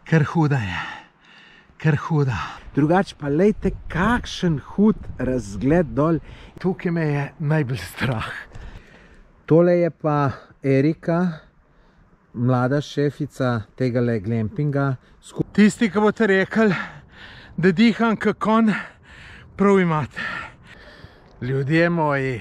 Kar huda je, kar huda. Drugač pa lejte, kakšen hud razgled dol. Tukaj me je najbolj strah. Tole je pa Erika, mlada šefica tegale glampinga. Tisti, ki boste rekli, da diham kot konj, prav imate. Ljudje moji,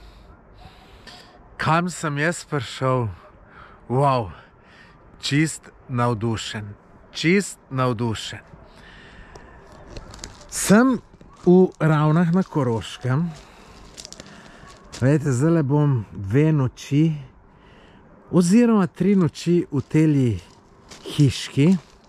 kam sem jaz prišel? Wow, čist navdušen, čist navdušen. Sem v Ravnah na Koroškem. Veste, zdaj bom 2 noči oziroma 3 noči v teli hiški.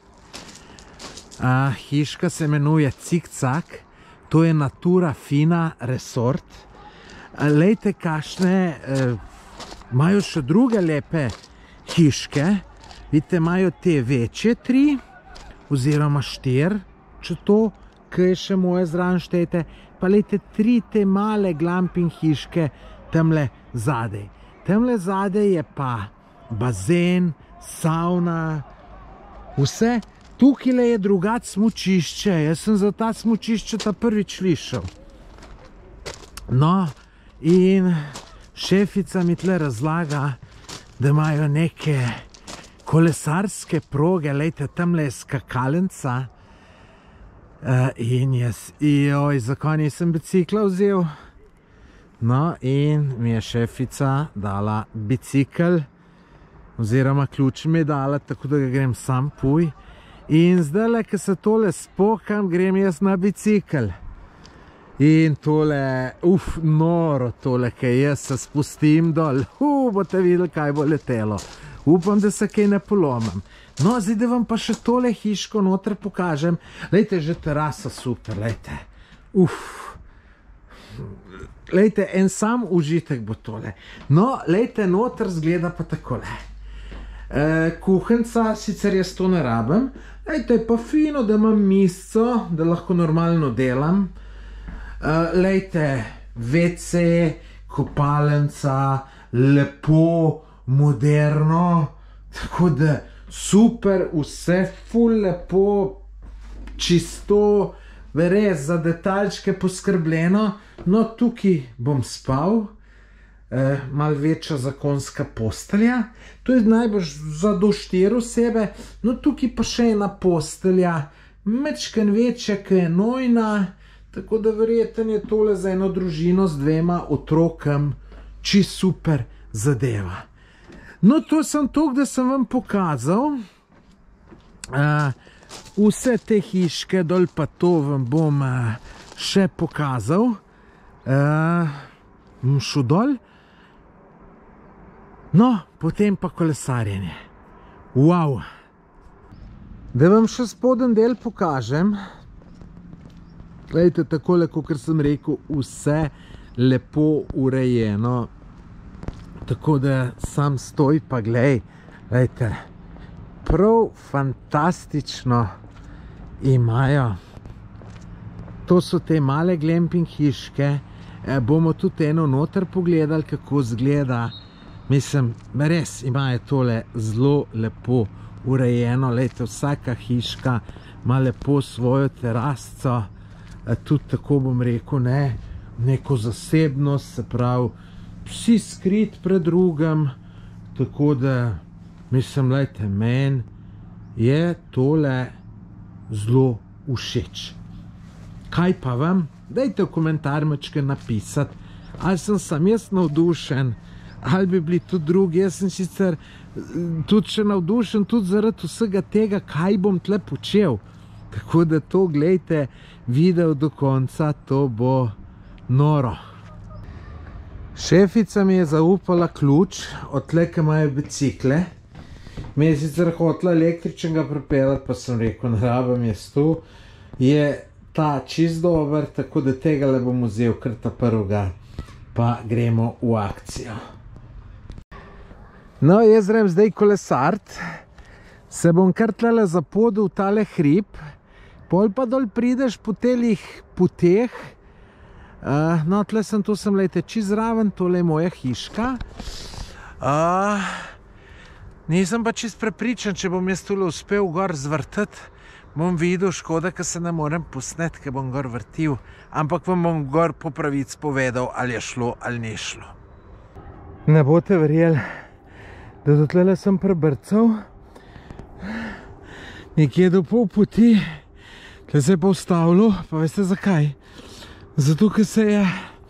Hiška se imenuje Cikcak, to je Natura Fina Resort. Lejte, kakšne, imajo še druge lepe hiške. Vidite, imajo te večje 3 oziroma 4, če to, ki je še moje zraven štejte. Pa lejte, 3 te male glamping hiške tamle zadej. Tamle zadej je pa bazen, sauna, vse. Tukaj je drugače smučišče. Jaz sem za ta smučišče ta prvič slišal. No, in šefica mi tle razlaga, da imajo neke kolesarske proge. Lejte, tamle je skakalenca. In jaz, joj, zakaj nisem bicikla vzel? No, in mi je šefica dala bicikl, oziroma ključ mi je dala, tako da ga grem sam puj. In zdaj, ko se tole spokam, grem jaz na bicikl. In tole, noro tole, kaj jaz se spustim dol. Boste videli, kaj bo letelo. Upam, da se kaj ne polomim. No, zdaj, da vam pa še tole hiško noter pokažem. Lejte, že terasa super, lejte. Lejte, en sam užitek bo tole. No, lejte, noter zgleda pa takole. Kuhenca, sicer jaz to ne rabim. Lejte, je pa fino, da imam misco, da lahko normalno delam. Lejte, WC, kopalnica, lepo, moderno, tako da super, vse ful lepo, čisto, res za detaljčke poskrbljeno. No, tukaj bom spal, malo večja zakonska postelja, to je najbolj za do 4 osebe, no tukaj pa še ena postelja, mečken večja, ki je nojna, tako da verjetno je tole za eno družino z 2 otrokom čist super zadeva. No, to sem toliko, da sem vam pokazal. Vse te hiške dol pa to vam bom še pokazal. Bom šel dol. No, potem pa kolesarjenje. Wow! Da vam še spodnji del pokažem. Glejte, takole, kakor sem rekel, vse lepo urejeno. Tako da sam stoj pa glej, glejte, prav fantastično imajo. To so te male glamping hiške, bomo tudi eno noter pogledali, kako zgleda. Mislim, res imajo tole zelo lepo urejeno, glejte, vsaka hiška ima lepo svojo terasco, tudi tako bom rekel, neko zasebnost, se pravi, vsi skrit pred drugim, tako da, mislim, lejte, meni je tole zelo všeč. Kaj pa vam? Dajte v komentarjčke napisati, ali sem sam jaz navdušen, ali bi bili tudi drugi. Jaz sem sicer tudi še navdušen, tudi zaradi vsega tega, kaj bom tle počel. Tako da to, glejte, video do konca, to bo noro. Šefica mi je zaupala ključ od tle, ki imajo bicikle. Mi je sicer hotela električnega pripeljati, pa sem rekel, ne rabim jaz tu. Je ta čist dober, tako da tega le bom vzel kar ta prvega, pa gremo v akcijo. No, jaz grem zdaj kolesart, se bom kar tlele zapodil v tale hrib, pol pa dol prideš po telih poteh. No, tle sem, tu sem, lejte, čist zraven, tole je moja hiška. Nisem pa čist prepričan, če bom jaz tule uspel gor zvrtati, bom videl, škoda, ker se ne morem posneti, ker bom gor vrtil, ampak vam bom gor po pravici povedal, ali je šlo ali ni šlo. Ne boste verjeli, da do tlele sem prebrcal, nekje do pol poti, tle se je pa ustavilo, pa veste zakaj? Zato, ker se je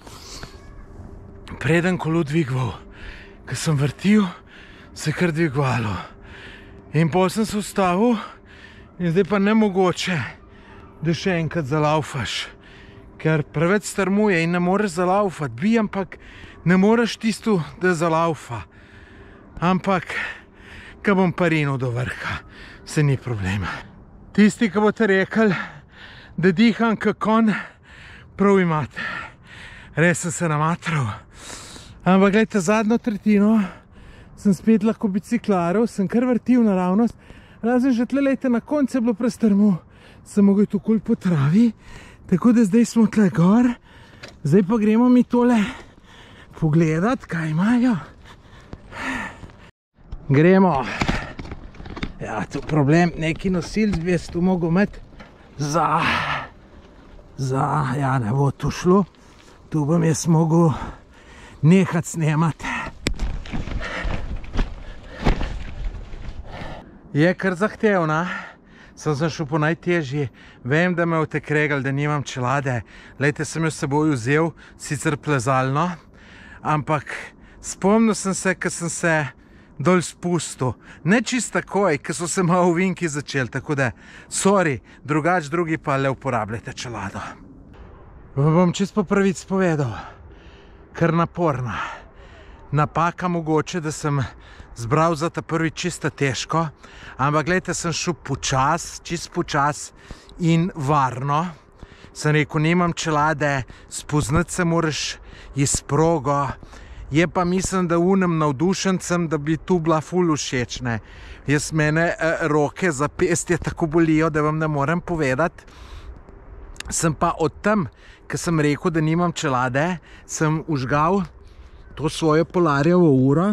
preden kolo dvigval, ker sem vrtil, se je kar dvigvalo. In potem sem se ustavil in zdaj pa nemogoče, da še enkrat zalaufaš, ker preveč strmuje in ne moreš zalaufati. Bi, ampak ne moreš tisto, da zalaufa. Ampak, ko bom pa rinil do vrha, se ni problema. Tisti, ki boste rekli, da diham kot konj, prav imate. Res sem se namatral. Ampak gledajte, zadnjo tretjino sem spet lahko biciklaril, sem kar vrtil naravnost. Razen že tle, lejte, na koncu je bilo prestrmo. Sem mogel tu okoli po travi, tako da zdaj smo tle gor. Zdaj pa gremo mi tole pogledat, kaj imajo. Gremo. Ja, tu problem, neki nosilc bi jaz tu mogel imeti ja, ne bo tu šlo. Tu bom jaz mogel nehati snemati. Je kar zahtevna, sem šel po najtežji. Vem, da me boste kregali, da nimam čelade. Lejte, sem jo s seboj vzel, sicer plezalno, ampak spomnil sem se, ko sem se dol spustil. Ne čist takoj, ko so se malo ovinki začeli, tako da, sorry, drugač drugi pa le uporabljajte čelado. Bom čist po pravici povedal, kar naporna. Napaka mogoče, da sem zbral za ta prvi čisto težko, ampak gledajte, sem šel počas, čist počas in varno. Sem rekel, nimam čelade, spoznati se moraš iz progo. Je pa mislim, da unem navdušencem, da bi tu bila ful všečne. Jaz mene roke za pestje tako bolijo, da vam ne morem povedati. Sem pa od tam, ko sem rekel, da nimam čelade, sem užgal to svojo Polarjevo uro.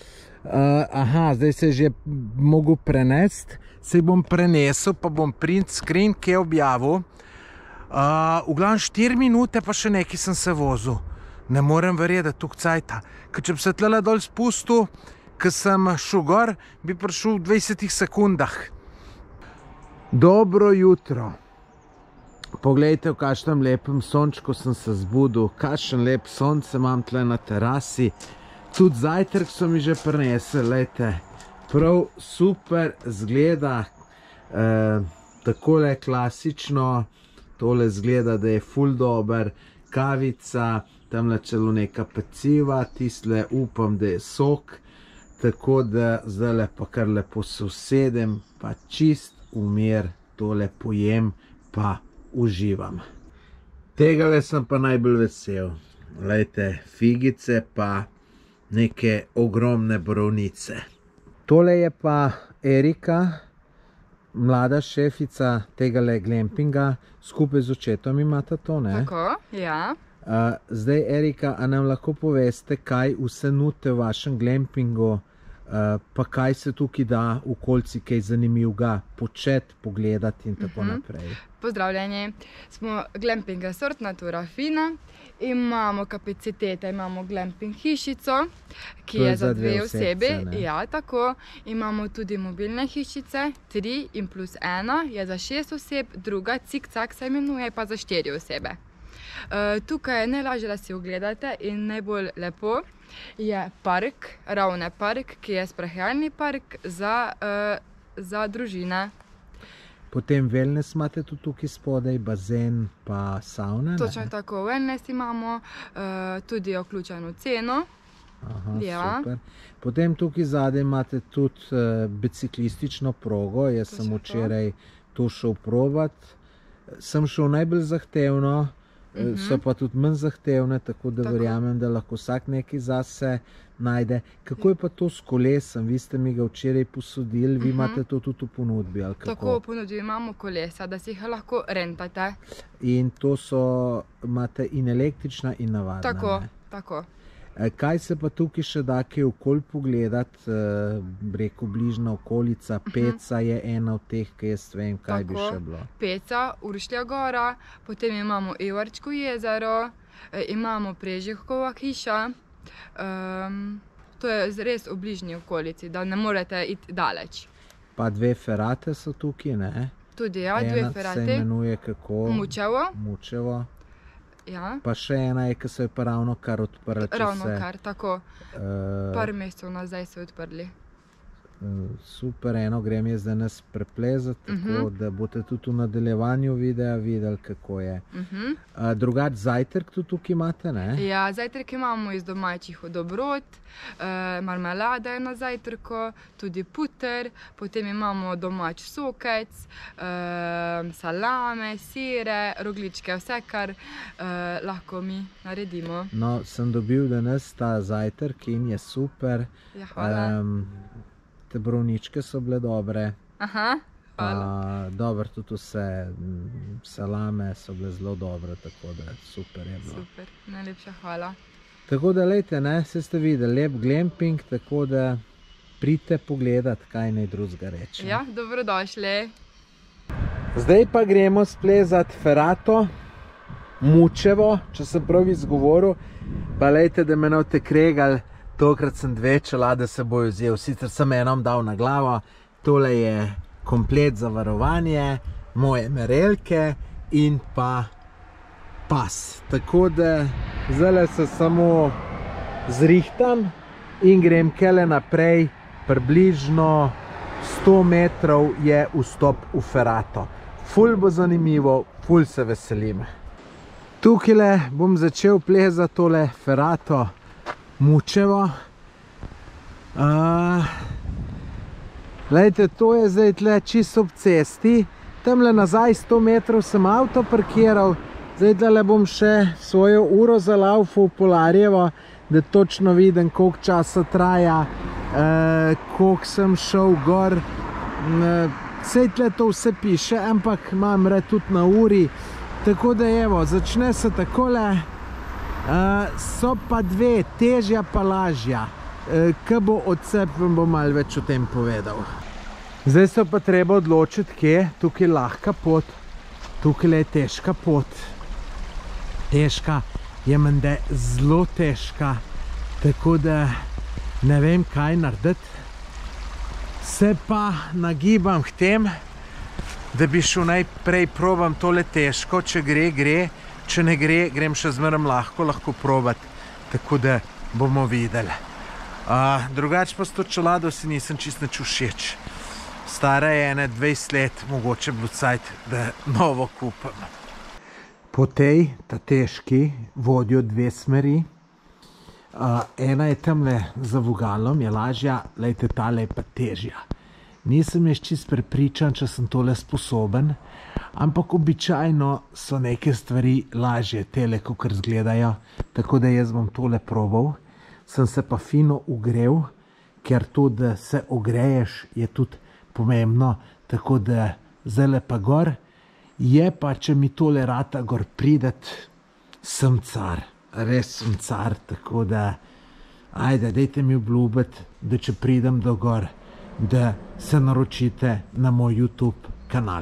Aha, zdaj se je že mogel prenesti, se bom prenesel, pa bom print screen, ki je objavil. V glavnem 4 minute, pa še nekaj sem se vozil. Ne morem verjeti, da tuk cajta. Ker če bi se tlele dol spustil, ko sem šel gor, bi prišel v 20 sekundah. Dobro jutro. Poglejte, v kakšnem lepem sončku sem se zbudil, kakšen lep sonce imam tle na terasi. Tudi zajtrk so mi že prinesli, lejte, prav super zgleda, takole klasično, tole zgleda, da je ful dober, kavica, tamle celo neka peciva, tisle upam, da je sok, tako da zdaj pa kar lepo se usedem, pa čist v mir tole pojem, pa uživam. Tegale sem pa najbolj vesel. Lejte, figice pa neke ogromne borovnice. Tole je pa Erika, mlada šefica tegale glampinga, skupaj z očetom imata to, ne? Tako, ja. Zdaj, Erika, a nam lahko poveste, kaj vse nudite v vašem glampingu, pa kaj se tukaj da v okolici, kaj zanimivega početi, pogledati in tako naprej. Pozdravljeni. Smo glamping resort Natura Fina. Imamo kapacitete, imamo glamping hišico, ki je za 2 osebi. Ja, tako. Imamo tudi mobilne hišice, 3 in plus 1 je za 6 oseb, druga cik-cak se imenuje, pa za 4 osebe. Tukaj je najlažje, da si ogledate in najbolj lepo je park, Ravne park, ki je sprehajalni park za družine. Potem wellness imate tudi tukaj spodaj, bazen pa sauna, ne? Točno tako, wellness imamo, tudi vključeno ceno. Aha, super. Potem tukaj zadaj imate tudi biciklistično progo, jaz sem včeraj to šel provat. Sem šel najbolj zahtevno, so pa tudi manj zahtevne, tako da verjamem, da lahko vsak nekaj zase najde. Kako je pa to s kolesom? Vi ste mi ga včeraj posodili, vi imate to tudi v ponudbi, ali kako? Tako, v ponudbi imamo kolesa, da si jih lahko rentate. In to so, imate in električna in navadna? Tako, tako. Kaj se pa tukaj še da kaj okoli pogledati, rekel bližna okolica, Peca je ena od teh, ki jaz vem, kaj bi še bilo. Peca, Uršlja gora, potem imamo Ivarčko jezero, imamo Prežihkova hiša. To je res v bližnji okolici, da ne morete iti daleč. Pa 2 ferate so tukaj, ne? Tudi ja, 2 ferate. Ena se imenuje kako? Mučevo. Mučevo. Ja. Pa še ena je, ki so jo pa ravno kar odprli. Ravno kar, tako. Par mesecev nazaj so odprli. Super, eno grem jaz danes preplezati, tako da boste tudi v nadaljevanju videa videli, kako je. Drugač zajtrk tudi tukaj imate, ne? Ja, zajtrk imamo iz domačih dobrot, marmelada je na zajtrku, tudi puter, potem imamo domač sokec, salame, sire, rogličke, vse, kar lahko mi naredimo. No, sem dobil danes ta zajtrk in je super. Ja, hvala. Te borovničke so bile dobre. Aha, hvala. Dobro, tudi vse salame so bile zelo dobre, tako da super je bilo. Super, najlepša hvala. Tako da, lejte, ne, se ste videli, lep glamping, tako da pridite pogledat, kaj naj drugega reče. Ja, dobrodošli. Zdaj pa gremo splezati Ferato, Mučevo, če sem prav izgovoril, pa lejte, da me ne boste kregali. Tokrat sem 2 čelade s seboj vzel, sicer sem enom dal na glavo, tole je komplet za varovanje, moje merelke in pa pas. Tako da zdaj se samo zrihtam in grem kele naprej, približno 100 metrov je vstop v Ferato. Ful bo zanimivo, ful se veselim. Tukajle bom začel plezati tole Ferato Mučevo. Lejte, to je zdaj tle čisto ob cesti. Tamle nazaj 100 metrov sem avto parkiral. Zdaj tle bom še svojo uro zalaufal v Polarjevo, da točno vidim, koliko časa traja, koliko sem šel gor. Sej tle to vse piše, ampak imam tudi na uri. Tako da evo, začne se takole. So pa 2, težja pa lažja. Ko bo odcep, vam bom malo več o tem povedal. Zdaj se pa treba odločiti, kje. Tukaj je lahka pot, tukaj je težka pot. Težka je menda zelo težka, tako da ne vem, kaj narediti. Se pa nagibam k tem, da bi šel najprej probam tole težko, če gre, gre. Če ne gre, grem še zmeraj lahko probati, tako da bomo videli. Drugače pa s to čelado si nisem čisto nič všeč. Stara je ene 20 let, mogoče bilo cajt, da novo kupim. Po tej, ta težki, vodijo 2 smeri. Ena je tamle za vogalom, je lažja, lejte, tale je pa težja. Nisem jaz čisto prepričan, če sem tole sposoben, ampak običajno so neke stvari lažje, tele, kakor izgledajo, tako da jaz bom tole probal. Sem se pa fino ugrel, ker to, da se ogreješ, je tudi pomembno, tako da zdajle pa gor. Je pa, če mi tole rata gor prideti, sem car, res sem car, tako da, ajde, dajte mi obljubiti, da če pridem do gor, da se naročite na moj YouTube kanal.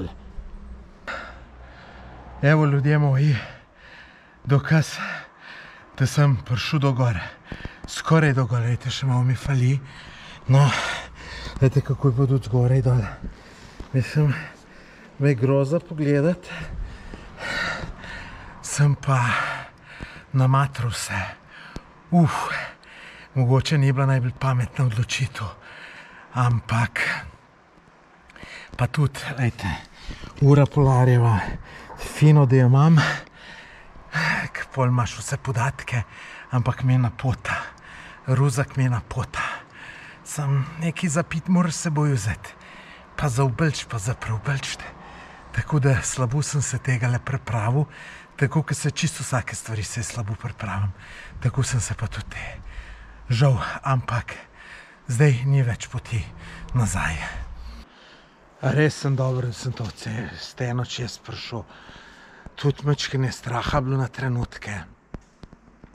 Evo, ljudje moji, dokaz, da sem prišel do gore. Skoraj do gore, vidite, še malo mi fali. No, vidite, kako je pa tudi zgoraj dol. Mislim, me je groza pogledati. Sem pa namatral se. Mogoče ni bila najbolj pametna odločitev. Ampak, pa tudi, vidite, ura Polarjeva, fino, da jo imam, pol imaš vse podatke, ampak me napota, ruzak me napota. Sam nekaj za pit moraš se boj vzeti, pa za obelč, pa za preobelčte. Tako da slabo sem se tega le pripravil, tako ko se čisto vsake stvari se slabo pripravim, tako sem se pa tudi te. Žal, ampak zdaj ni več poti nazaj. Res sem dobro, da sem to steno čez prišel. Tudi mečkene straha bilo na trenutke.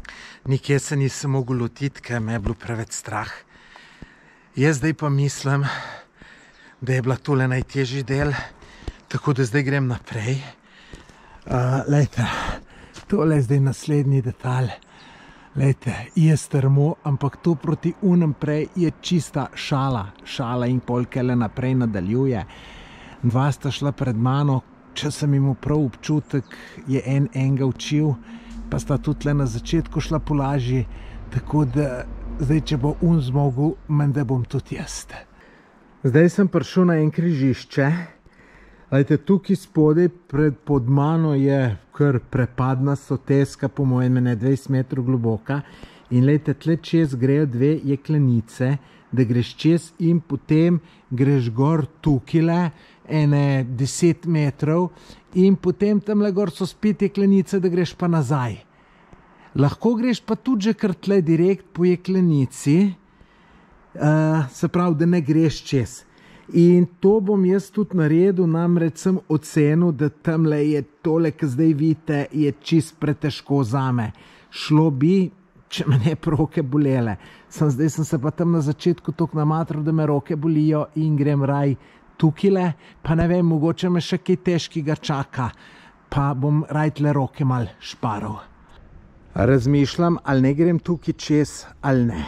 nikjer se nisem mogel lotiti, ker me je bilo preveč strah. Jaz zdaj pa mislim, da je bila tole najtežji del, tako da zdaj grem naprej. Lejte, tole je zdaj naslednji detalj. Lejte, je strmo, ampak to proti unem prej je čista šala in polkele naprej nadaljuje. Dva sta šla pred mano, če sem imel prav občutek, je enega učil, pa sta tudi le na začetku šla po lažji, tako da zdaj, če bo zmogel, menda bom tudi jaz. Zdaj sem prišel na en križišče. Lejte, tukaj spodaj pod mano je kar prepadna soteska, po mojem 20 metrov globoka. In lejte, tle čez grejo dve jeklenice, da greš čez in potem greš gor tukile, ene 10 metrov in potem tamle gor so spet jeklenice, da greš pa nazaj. Lahko greš pa tudi že kar tle direkt po jeklenici, se pravi, da ne greš čez. In to bom jaz tudi naredil, namreč sem ocenil, da tamle je tole, ki zdaj vidite, je čist pretežko zame. Šlo bi, če me ne roke bolele. Zdaj sem se pa tam na začetku toliko namatral, da me roke bolijo in grem raj tukile, pa ne vem, mogoče me še kaj težkega čaka, pa bom raj tle roke mal šparal. Razmišljam, ali ne grem tukaj čez, ali ne.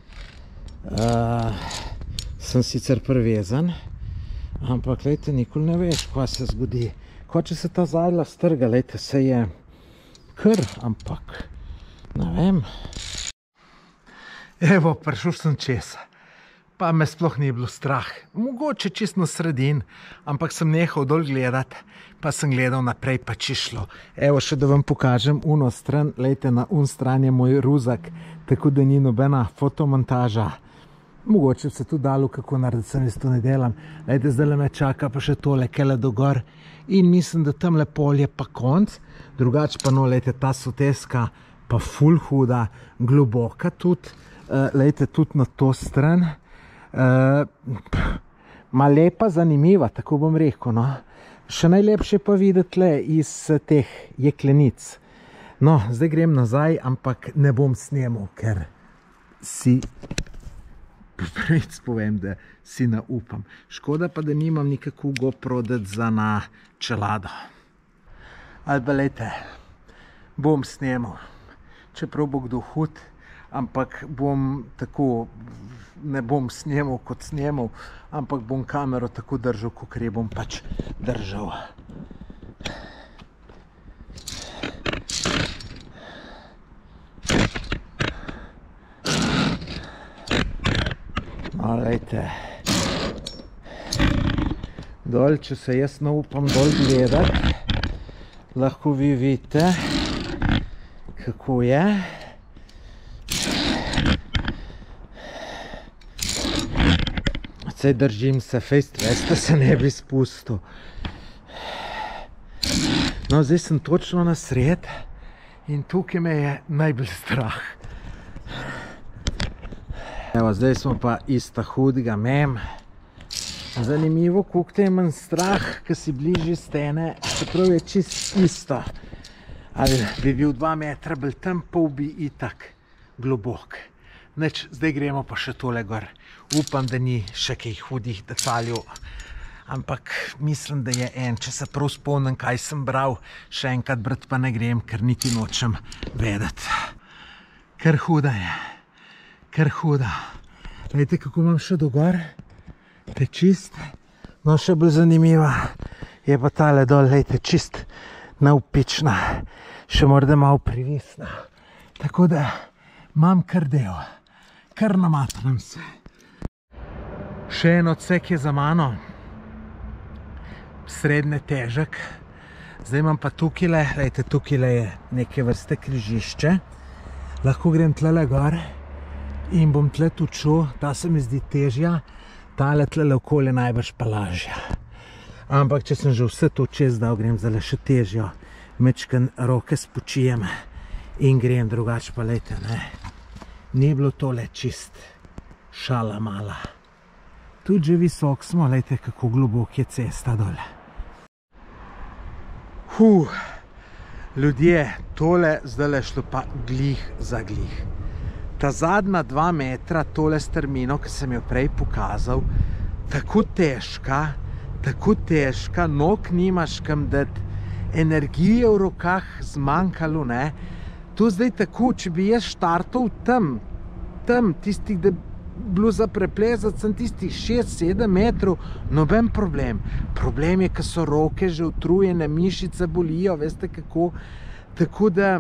Sem sicer privezan, ampak lejte, nikoli ne veš, kaj se zgodi. Ko če se ta zajla strga, lejte, se je kar, ampak ne vem. Evo, prišel sem čez, pa me sploh ni bilo strah. Mogoče čisto na sredin, ampak sem nehal dol gledati, pa sem gledal naprej, pa čišlo. Evo, še da vam pokažem uno stran, lejte, na stran je moj ruzak, tako da ni nobena fotomontaža. Mogoče se tudi dalo, kako narediti, sem jaz to ne delam. Lejte, zdaj me čaka pa še tole kele do gor in mislim, da tamle polje pa konc. Drugače pa no, lejte, ta soteska pa ful huda, globoka tudi. Lejte, tudi na to stran. Ma lepa, zanimiva, tako bom rekel, no. Še najlepše pa videti le iz teh jeklenic. No, zdaj grem nazaj, ampak ne bom snemal, ker si prvič povem, da si naupam. Škoda pa, da nimam nikakvo GoPro za na čelado. Ali pa lejte, bom snemal, čeprav bo kdo hud, ampak bom tako, ne bom snemal kot snemal, ampak bom kamero tako držal, kakor je bom pač držal. No, lejte, dol, če se jaz naupam dol gledati, lahko vi vidite, kako je. Saj držim se fejst, veste, se ne bi spustil. No, zdaj sem točno na sred in tukaj me je najbolj strah. Evo, zdaj smo pa ista hudega mem. Zanimivo, koliko te je manj strah, ko si bližje stene, čeprav je čist isto. Ali bi bil 2 metra bolj tam, pol bi itak globok. Neč, zdaj gremo pa še tole gor. Upam, da ni še kaj hudih detaljev, ampak mislim, da je en. Če se prav spomnim, kaj sem bral, še enkrat brati pa ne grem, ker niti nočem vedeti. Ker huda je. Ker huda. Lejte, kako imam še do gor. Te čist. No, še bolj zanimiva je pa tale dol, lejte, čist navpična. Še morda malo privisna. Tako da imam kar del. Kar namatram se. Še en odsek je za mano. Srednje težek. Zdaj imam pa tukile, lejte, tukile je neke vrste križišče. Lahko grem tlele gor. In bom tle tučil, ta se mi zdi težja, tale tlele okolje najbrž pa lažja. Ampak če sem že vse to čez dal, grem zdaj še težjo. Mečken roke spočijem in grem, drugače pa lejte, ne. Ni bilo tole čist šala mala. Tudi že visok smo, lejte, kako globok je cesta dole. Ljudje, tole zdaj je šlo pa glih za glih. Ta zadnja 2 metra, tole strmino, ki sem jo prej pokazal, tako težka, nog nimaš kam dati, energije v rokah zmanjkalo, ne. To zdaj tako, če bi jaz štartal tam, tistih, da bilo za preplezati, sem tistih 6-7 metrov, noben problem. Problem je, ko so roke že utrujene, mišice bolijo, veste kako. Tako da,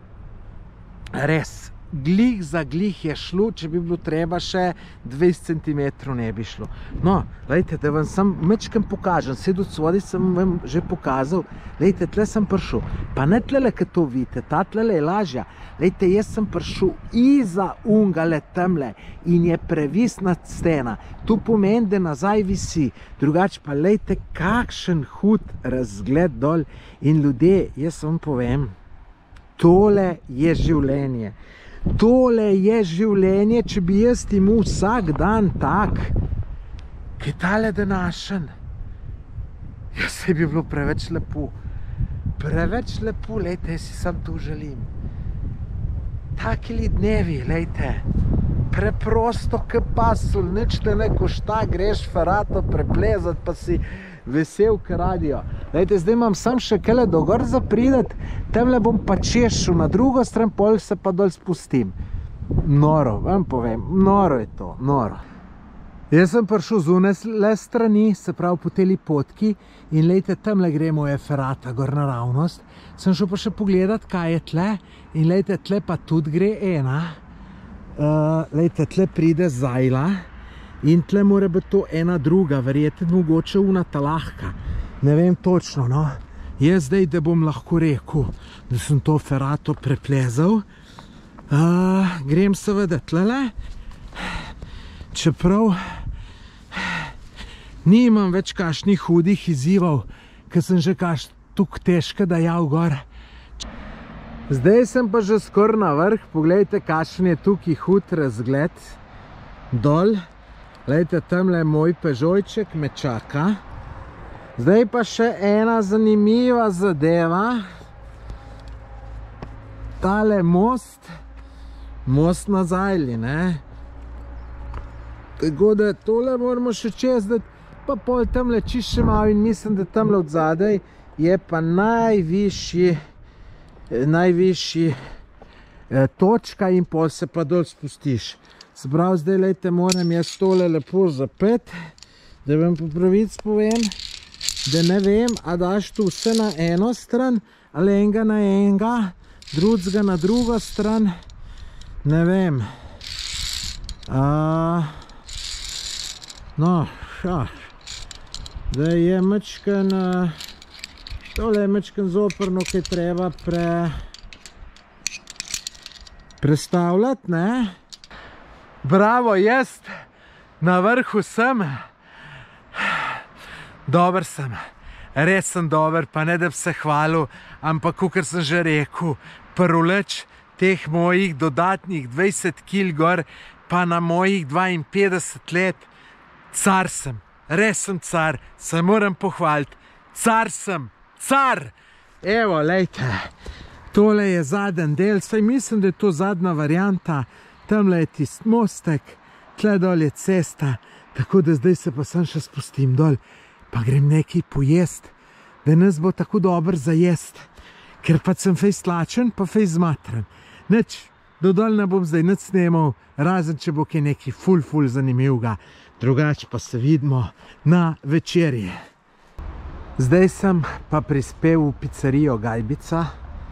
res, glih za glih je šlo, če bi bilo treba še 20 cm ne bi šlo. No, lejte, da vam sam mečkam pokažem, sed od svodi sem vam že pokazal, lejte, tle sem prišel, pa ne tlele, kad to vidite, ta tlele je lažja. Lejte, jaz sem prišel iza ungale temle in je previsna stena. To pomeni, da nazaj visi. Drugače pa, lejte, kakšen hud razgled dol. In ljudje, jaz vam povem, tole je življenje. Tole je življenje, če bi jaz imel vsak dan tak, ki je tale današen. Jaz se bi bilo preveč lepo. Preveč lepo, lejte, jaz si sam to želim. Takili dnevi, lejte, preprosto k pasul, nič te ne košta, greš ferato preplezati, pa si vesel, k radio. Lejte, zdaj imam sam še kele do gor zaprideti, temle bom pa češil na drugo stran, pol se pa dol spustim. Noro, vam povem, noro je to, noro. Jaz sem prišel z une strani, se pravi po teli potki, in lejte, temle gremo je ferata gor naravnost. Sem šel pa še pogledat, kaj je tle, in lejte, tle pa tudi gre ena. Lejte, tle pride zajla, in tle mora biti to ena druga, verjete, mogoče una ta lahka. Ne vem točno, no. Jaz zdaj, da bom lahko rekel, da sem to ferato preplezal, grem seveda tlele, čeprav nimam več kakšnih hudih izzivov, ker sem že tukaj težko dajal gor. Zdaj sem pa že skoraj na vrh, poglejte, kakšen je tukaj hud razgled dol. Glejte, tamle moj Peugeotček me čaka. Zdaj pa še ena zanimiva zadeva. Tale most na Zajli, ne. Tako da tole moramo še čez dati, pa pol tamle čišče malo, in mislim, da tamle od zadaj je pa najvišji točka in pol se pa dol spustiš. Se pravi, zdaj, lejte, moram jaz tole lepo zapet, da vam po pravici povem, da ne vem, a daš tu vse na eno stran, ali enega na enega, drugega na drugo stran, ne vem. No, zdaj je mečken, tole je mečken zoprno, ki je treba prestavljati, ne. Bravo, jaz na vrhu sem. Dober sem, res sem dober, pa ne da bi se hvalil, ampak kakor sem že rekel, prvič teh mojih dodatnih 20 kil gor, pa na mojih 52 let, car sem, res sem car, se moram pohvaliti, car sem, car! Evo, lejte, tole je zadnji del, saj mislim, da je to zadnja varianta, tamle je tist mostek, tle dol je cesta, tako da zdaj se pa sem še spustim dol, pa grem nekaj pojest, da nas bo tako dober za jest, ker pa sem fejs tlačen, pa fejs zmatran. Nič, do dol ne bom zdaj nič snemal, razen če bo kaj nekaj ful zanimivega, drugače pa se vidimo na večerje. Zdaj sem pa prispel v pizzerijo Gajbica,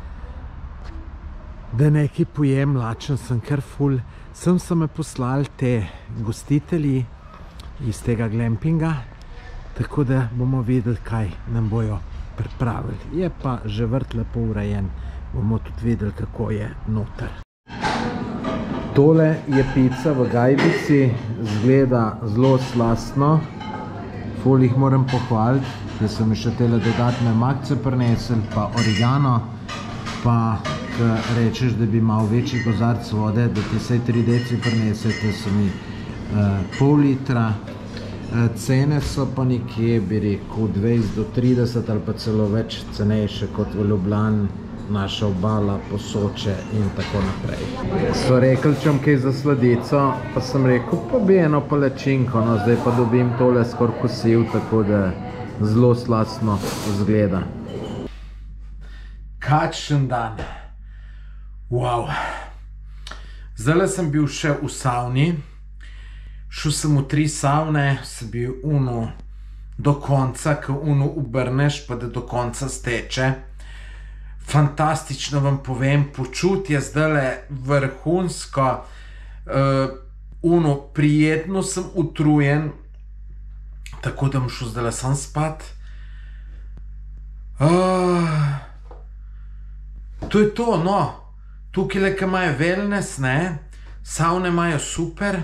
da nekaj pojem, lačen sem kar ful. Sem se me poslali te gostitelji iz tega glampinga, tako da bomo videli, kaj nam bojo pripravili. Je pa že vrt lepo urejen, bomo tudi videli, kako je noter. Tole je pica v Gajbici, zgleda zelo slastno. Ful jih moram pohvaliti, da so mi še tele dodatne makce prinesli, pa origano, pa rečeš, da bi malo večji kozarc vode, da ti vsaj 3 deci prinesete, so mi pol litra. Cene so pa nekje, bi rekel, 20 do 30 ali pa celo več cenejše kot v Ljubljani, naša obala, Posoče in tako naprej. So rekli, če bom kaj za sladico, pa sem rekel, pa bi eno palačinko, no zdaj pa dobim tole skoraj kosiv, tako da zelo slastno izgleda. Kakšen dan. Wow. Zdajle sem bil še v savni. Šel sem v 3 savne, sem bil do konca, ko obrneš, pa da do konca steče. Fantastično vam povem, počutje zdajle vrhunsko, prijetno sem utrujen, tako da bom šel zdajle sam spat. To je to, no. Tukaj, ki imajo wellness, ne, savne imajo super.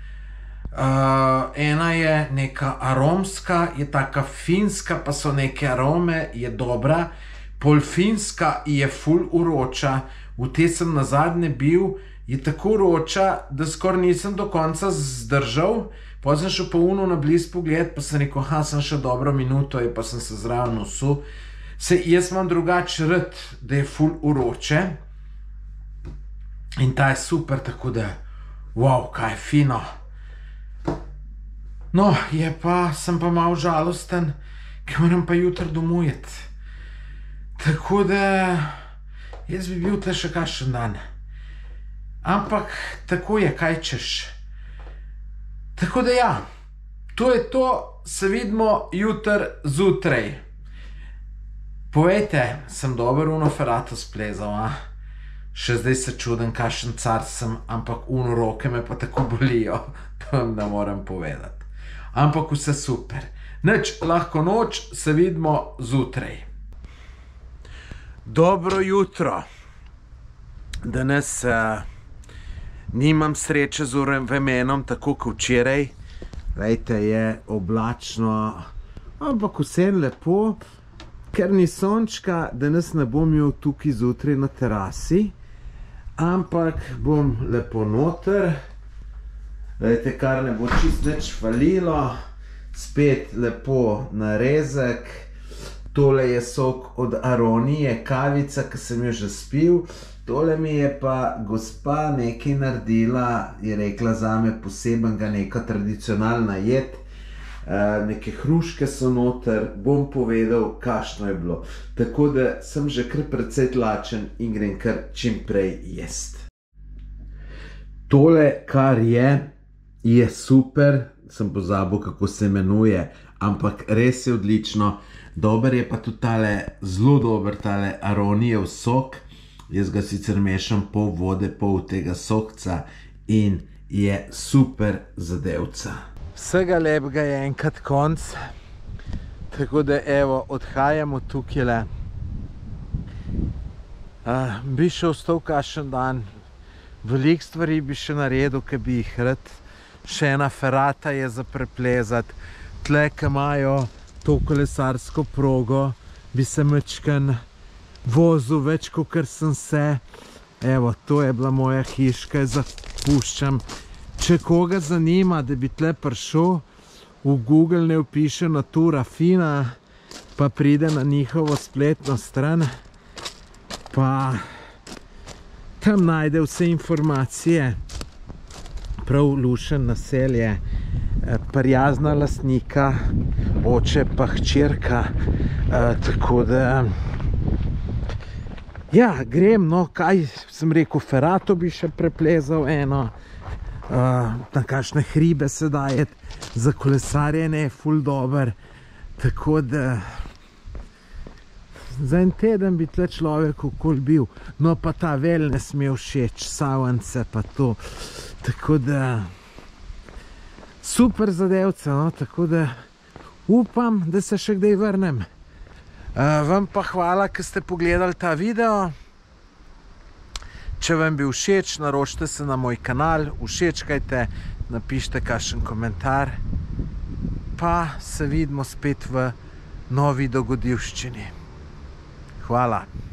Ena je neka aromska, je taka finska, pa so neke arome, je dobra. Pol finska je ful uroča. V te sem nazadnje bil, je tako uroča, da skoraj nisem do konca zdržal. Potem sem šel pa na bliz pogled, pa sem rekel, sem še dobro minuto, pa sem se zraven nosil. Jaz imam drugače rad, da je ful uroče. In ta je super, tako da, wow, kaj je fino. No, sem pa malo žalosten, ker moram pa jutri domov iti. Tako da, jaz bi bil tle še kakšen dan. Ampak, tako je, kaj češ. Tako da ja, to je to, se vidimo jutri zjutraj. Povejte, sem dober Ferato splezal, a? Še zdaj se čudem, kakšen car sem, ampak roke me pa tako bolijo, to vam ne moram povedati. Ampak vse super. Nič, lahko noč, se vidimo zjutraj. Dobro jutro. Danes nimam sreče z vremenom, tako kot včeraj. Glejte, je oblačno, ampak vse lepo, ker ni sončka, danes ne bom imel tukaj zjutraj na terasi, ampak bom lepo noter. Glejte, kar ne bo čist nič falilo, spet lepo narezek. Tole je sok od aronije, kavica, ki sem jo že spil. Tole mi je pa gospa nekaj naredila, je rekla zame posebenega, neka tradicionalna jed. Neke hruške so noter, bom povedal, kakšno je bilo. Tako da sem že kar precej tlačen in grem kar čim prej jest. Tole, kar je super, sem pozabil, kako se imenuje, ampak res je odlično. Dober je pa tudi tale, zelo dober tale aronijev sok. Jaz ga sicer mešam pol vode, pol tega sokca in je super zadevca. Vsega lepega je enkrat konc, tako da evo, odhajamo tukajle. Bi še ostal kakšen dan, veliko stvari bi še naredil, ki bi jih rad. Še ena ferata je za preplezati. Tle, ki imajo to kolesarsko progo, bi se mečken vozil več, kakor sem se. Evo, to je bila moja hiška, zapuščam. Če koga zanima, da bi tle prišel, v Google ne vpiše Natura Fina, pa pride na njihovo spletno stran, pa tam najde vse informacije. Prav lušen naselje, prijazna lastnika, oče pa hčerka, tako da ja, grem, no, kaj sem rekel, ferato bi še preplezal eno, na kakšne hribe se daje, za kolesarjenje je ful dober, tako da za en teden bi tle človek okoli bil. No, pa ta wellness mi je všeč, savance pa to, tako da super zadevca, no, tako da upam, da se še kdaj vrnem. Vam pa hvala, ker ste pogledali ta video. Če vam bi všeč, naročite se na moj kanal, všečkajte, napišite kakšen komentar, pa se vidimo spet v novi dogodivščini. Hvala.